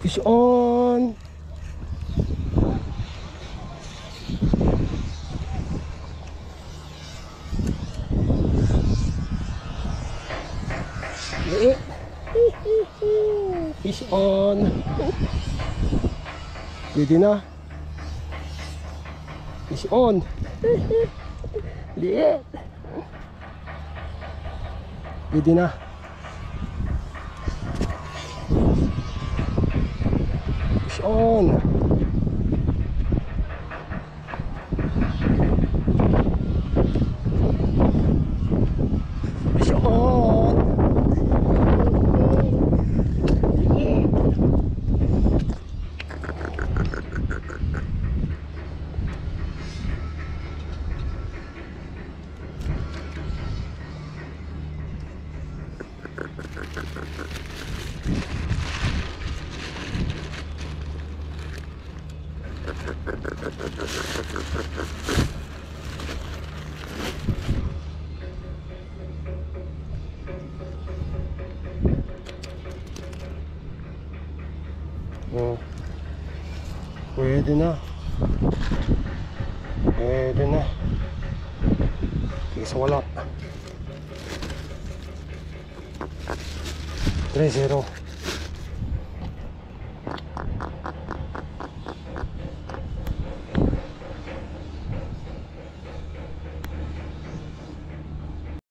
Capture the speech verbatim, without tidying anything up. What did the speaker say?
Fish on. Liit. Fish on. Pwede na. Fish on. Liit. Pwede na. Fish on. Fish on. Oh, pwede na. Pwede na. Kaysa wala. three zero.